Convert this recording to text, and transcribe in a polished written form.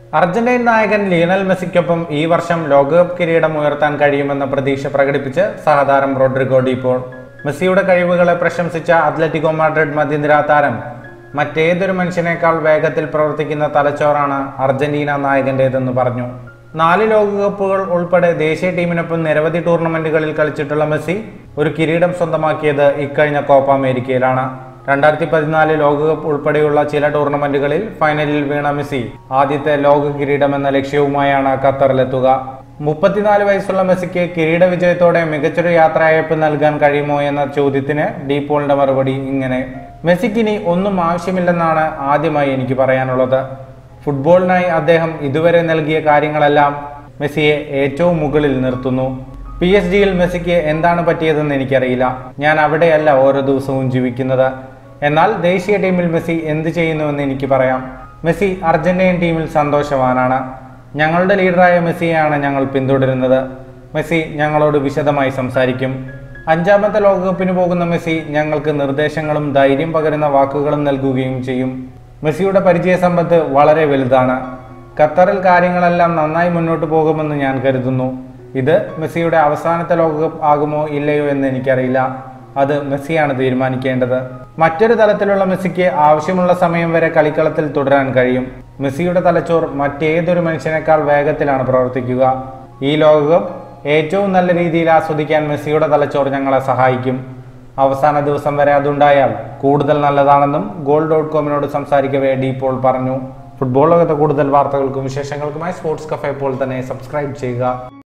Argentine നായകൻ Lionel മെസ്സിക്കൊപ്പം ഈ വർഷം ലോകകപ്പ് കിരീടം ഉയർത്താൻ കഴിയുമെന്ന പ്രതീക്ഷ പ്രകടിപ്പിച്ച് സഹതാരം റോഡ്രിഗോ ഡി പോൾ. മെസ്സിയുടെ കഴിവുകളെ പ്രശംസിച്ച അത്ലറ്റിക്കോ മാഡ്രിഡ് മധ്യനിര താരം മറ്റേതൊരു മനുഷ്യനേക്കാൾ വേഗത്തിൽ പ്രവർത്തിക്കുന്ന തലച്ചോറാണ് അർജന്റീന നായകന്റേതെന്ന് പറഞ്ഞു. 4 ലോകകപ്പുകൾ ഉൾപ്പെടെ ദേശീയ ടീമിനൊപ്പം നിരവധി ടൂർണമെന്റുകളിൽ കളിച്ചിട്ടുള്ള മെസ്സി ഒരു കിരീടം സ്വന്തമാക്കിയത് ഇക്കഴിഞ്ഞ കോപ്പ അമേരിക്കയിലാണ്. 2014 ലോകകപ്പ് ഉൾപ്പെടെയുള്ള ചില ടൂർണമെന്റുകളിൽ ഫൈനലിൽ വീണ മെസ്സി ആദ്യത്തെ ലോക കിരീടം എന്ന ലക്ഷ്യവുമായാണ് ഖത്തറിലെത്തുക. 34 വയസ്സുള്ള മെസ്സിക്ക് കിരീട വിജയത്തോടെ മികച്ചൊരു യാത്രയയപ്പ് നൽകാൻ കഴിയുമോ എന്ന ചോദ്യത്തിന് ഡി പോളിന്റെ മറുപടി ഇങ്ങനെ: മെസ്സിക്കിനി ഒന്നും ആവശ്യമില്ലെന്നാണ് ആദ്യമായി എനിക്ക് പറയാനുള്ളത്. ഫുട്ബോളിനായി അദ്ദേഹം ഇതുവരെ നൽകിയ കാര്യങ്ങളെല്ലാം മെസ്സിയെ ഏറ്റവും മുകളിൽ നിർത്തുന്നു. PSG-യിൽ മെസ്സിക്ക് എന്താണ് പറ്റിയതെന്ന് എനിക്കറിയില്ല. ഞാൻ അവിടെയല്ല ഓരോ ദിവസവും ജീവിക്കുന്നത്. എന്നാൽ ദേശീയ ടീമിൽ മെസ്സി എന്ത് ചെയ്യുന്നുവെന്ന് എനിക്ക് പറയാം. മെസ്സി അർജന്റീൻ ടീമിൽ സന്തോഷവാനാണ്. ഞങ്ങളുടെ ലീഡറായ മെസ്സിയെയാണ് ഞങ്ങൾ പിന്തുടരുന്നത്. മെസ്സി ഞങ്ങളോട് വിശദമായി സംസാരിക്കും. 5ാമത്തെ ലോകകപ്പിന് പോകുന്ന മെസ്സി ഞങ്ങൾക്ക് നിർദ്ദേശങ്ങളും ധൈര്യം പകരുന്ന വാക്കുകളും നൽകുകയും ചെയ്യും. മെസ്സിയുടെ പരിചയസമ്പത്ത് വളരെ വലുതാണ്. ഖത്തറിൽ കാര്യങ്ങളെല്ലാം നന്നായി മുന്നോട്ട് പോകുമെന്ന് ഞാൻ കരുതുന്നു. ഇത് മെസ്സിയുടെ അവസാനത്തെ ലോകകപ്പ് ആകുമോ ഇല്ലയോ എന്ന് എനിക്കറിയില്ല. അത് മെസ്സിയാണ് തീരുമാനിക്കേണ്ടത്. മറ്റൊരു തലത്തിലുള്ള മെസ്സിക്ക് ആവശ്യമുള്ള സമയം വരെ കളിക്കളത്തിൽ തുടരാൻ കഴിയും. മെസ്സിയുടെ തലച്ചോർ മറ്റേതൊരു മനുഷ്യനേക്കാൾ വേഗത്തിലാണ് പ്രവർത്തിക്കുക. ഈ ലോകകപ്പ് ഏറ്റവും നല്ല രീതിയിൽ ആസ്വദിക്കാൻ മെസ്സിയുടെ തലച്ചോർ ഞങ്ങളെ സഹായിക്കും. അവസാന ദിവസം വരെ അതുണ്ടായാൽ കൂടുതൽ നല്ലതാണെന്നും goal.com സംസാരിക്കവേ ഡി പോൾ പറഞ്ഞു. ഫുട്ബോൾ ലോകത്തെ കൂടുതൽ വാർത്തകൾക്കും വിശേഷങ്ങൾക്കുമായി സ്പോർട്സ് കഫേ ഇപ്പോൾ തന്നെ സബ്സ്ക്രൈബ് ചെയ്യുക.